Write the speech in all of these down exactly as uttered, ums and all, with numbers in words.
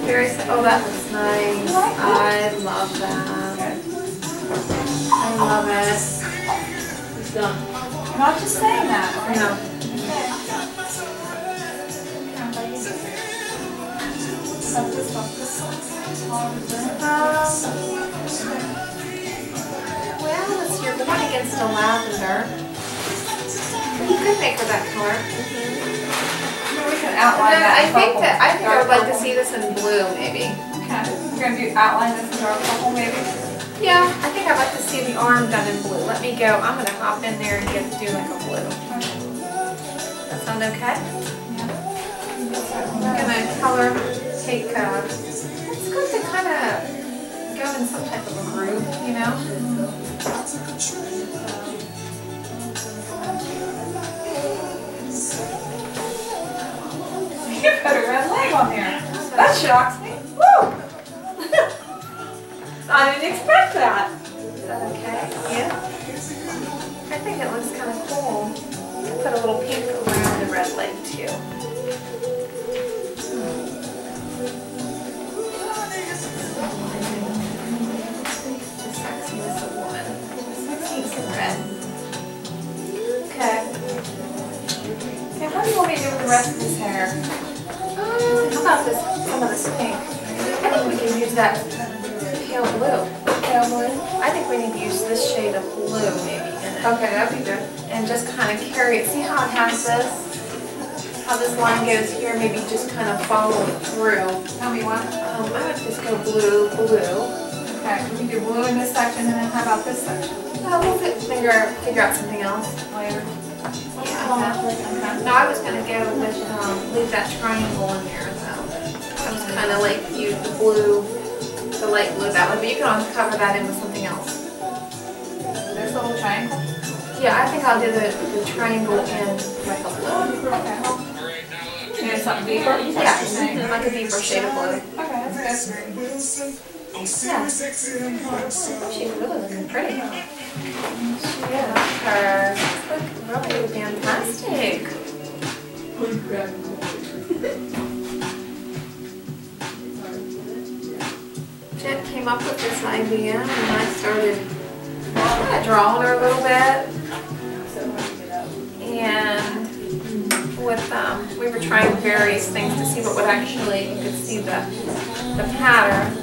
Very, oh, that looks nice. I love that. I love it. It's done. I'm not just saying that. Right? No. Um, well, let's see. You're going against a lavender. You could make her that color. Mm-hmm. We can outline that. I think that I think I would like to see this in blue, maybe. Okay. You're gonna do outline this in dark purple, maybe. Yeah, I think I'd like to see the arm done in blue. Let me go. I'm gonna hop in there and get do like a blue. That sound okay? Yeah. I'm gonna color. Take. Uh, it's good to kind of go in some type of a groove, you know. You put a red leg on there. That shocks me. Woo! I didn't expect that. Is that okay? Yeah. I think it looks kind of cool. You can put a little pink around the red leg too. The sexiness of woman. Pink and red. Okay. Okay, what do you want me to do with the rest of this hair? Um, how about this? Some of this pink. I think we can use that pale blue. Pale blue? I think we need to use this shade of blue maybe in it. Okay, that'd be good. And just kind of carry it. See how it has this? How this line goes here? Maybe just kind of follow it through. Tell me what? Um, I would just go blue, blue. Okay, we can do blue in this section and then how about this section? No, we'll fit, figure, figure out something else later. Yeah, okay. No, I was going to go with, um, leave that triangle in there though. I was kind of like use the blue, the light blue that way, but you can always cover that in with something else. This little triangle? Yeah, I think I'll do the, the triangle in like a blue. Okay. You need something deeper? Yeah, mm-hmm. Like a deeper shade of blue. Okay, that's good. Yeah. She's really looking pretty. She is. Her looks really fantastic. Jet came up with this idea and I started kind of drawing her a little bit. And with um, we were trying various things to see what would actually, you could see the, the pattern.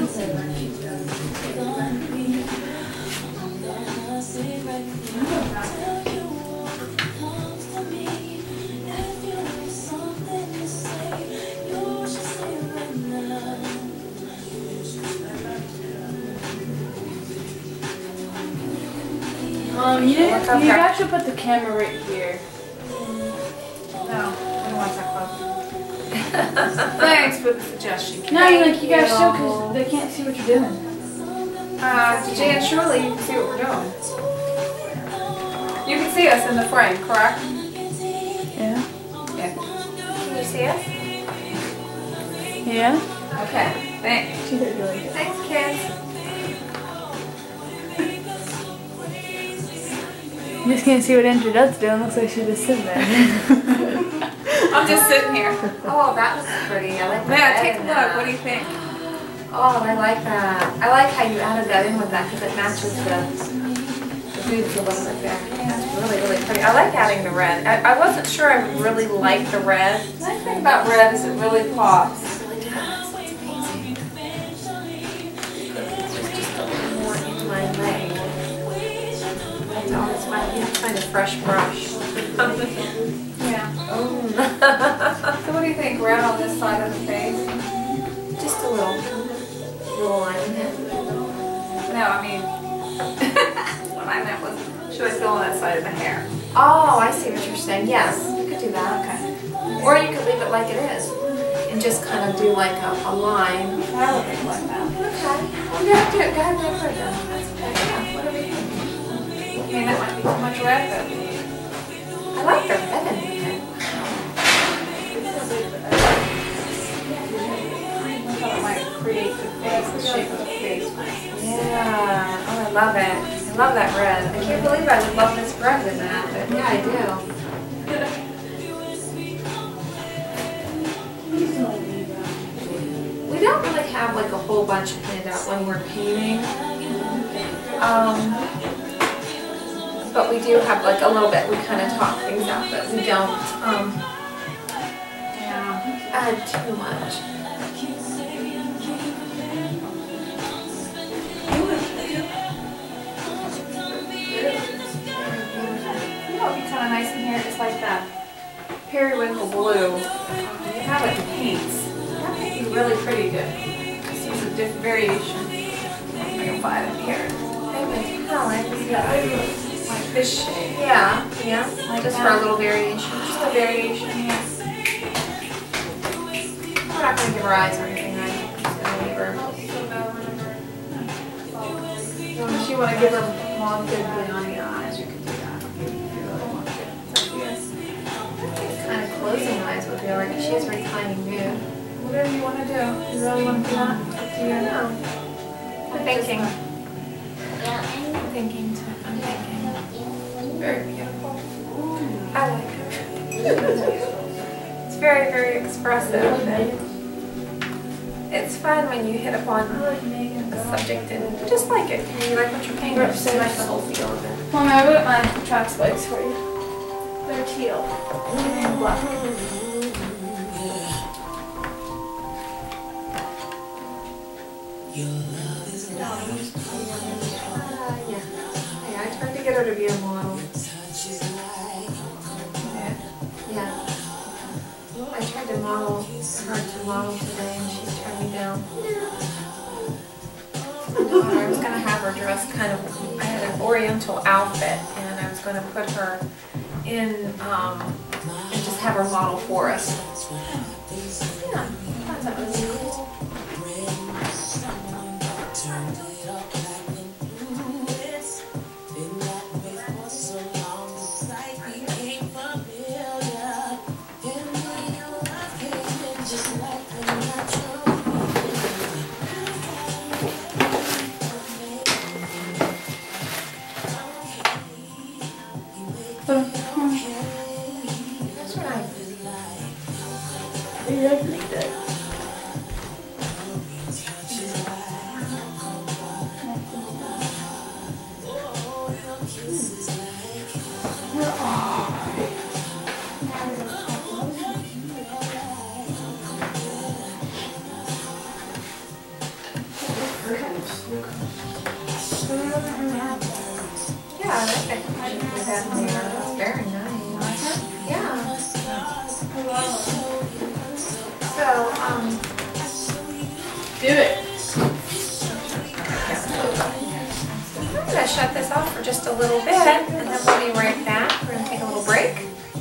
Um, you didn't, you guys should put the camera right here. No, I don't want that close. Thanks for the suggestion. No, like you guys should because they can't see what you're doing. Uh, Jan, surely you can see what we're doing. You can see us in the frame, correct? Yeah. Yeah. Can you see us? Yeah? Okay, thanks. She did really good. Thanks, kids. You just can't see what Georgette's doing. Looks like she's just sitting there. I'm just sitting here. Oh, that looks pretty. I like that. Yeah, take a look. What do you think? Oh, I like that. I like how you added that in with that because it matches the, the boobs a little bit there. Yeah, it's really, really pretty. I like adding the red. I, I wasn't sure I really liked the red. The nice thing about red is it really pops. It really does. It's amazing. It's just a little more in my leg. That's always why you have to find a fresh brush. Yeah. Oh. So what do you think? Red on this side of the face? Just a little, little line. No, I mean, what I meant was, should I fill on that side of the hair? Oh, I see what you're saying. Yes, you could do that. Okay. Or you could leave it like it is and just kind of do like a, a line. I would think like that. Okay. Well, yeah, do it. Go ahead and make her then. That's okay. Yeah, whatever you think. I mean, that might be too much red, though. I like the red in it. I thought it might create the face, the shape of the face. Yeah. Oh, I love it. I love that red. I can't believe I would love this red in that, but yeah, I do. We have like a whole bunch planned out when we're painting. Um, but we do have like a little bit, we kind of talk things out, but we don't um, Yeah. add too much. You know, it'd be kind of nice in here, just like that periwinkle blue. Um, you have it in paints. That might be really pretty good. Just use a different variation. I can find it here. Metallic. Yeah, like this shade. Yeah, yeah. Like Just that. for a little variation. Just a variation, yes. We're not going to give her eyes or anything, right? Just going to leave her. If you want to give her long, good blue on the eyes, you can do that. If you really want to. It's up to you. Kind of closing eyes would be alright, because she has reclining nude. Whatever you want to do. You really want to do that? It's up to you. No. I'm thinking. I'm thinking too. I'm thinking. Very beautiful. I like it. It's very, very expressive. It's fun when you hit upon a subject and just like it. You like what you're painting. We're You upstairs. like the whole feel of it. Mom, I wrote my track spikes for you. They're teal and black. Uh, yeah. Yeah, I tried to get her to be a model. Yeah. I tried to model her to model today and she turned me down. My daughter, I was going to have her dressed kind of, I had an oriental outfit and I was going to put her in um, and just have her model for us. Yeah, I thought that was cool. That's right. You like make that. Yeah, I think I can do that in there. That's very nice. Yeah. So, um, Do it. I'm going to shut this off for just a little bit and then we'll be right back. We're going to take a little break.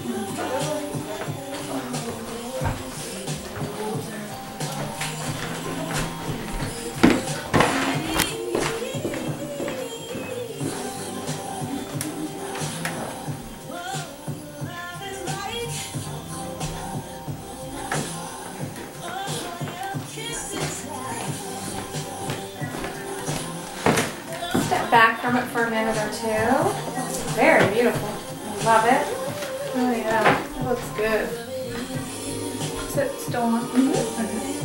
Step back from it for a minute or two. Very beautiful. Love it. Oh yeah, it looks good. Is it still on? Mm-hmm.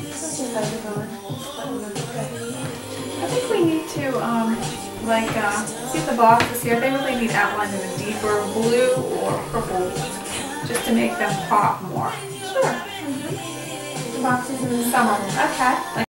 I think we need to, um, like, uh, see the boxes here. They really need outlined in a deeper blue or purple, just to make them pop more. Sure. Mm-hmm. The boxes in some of them. Okay. Like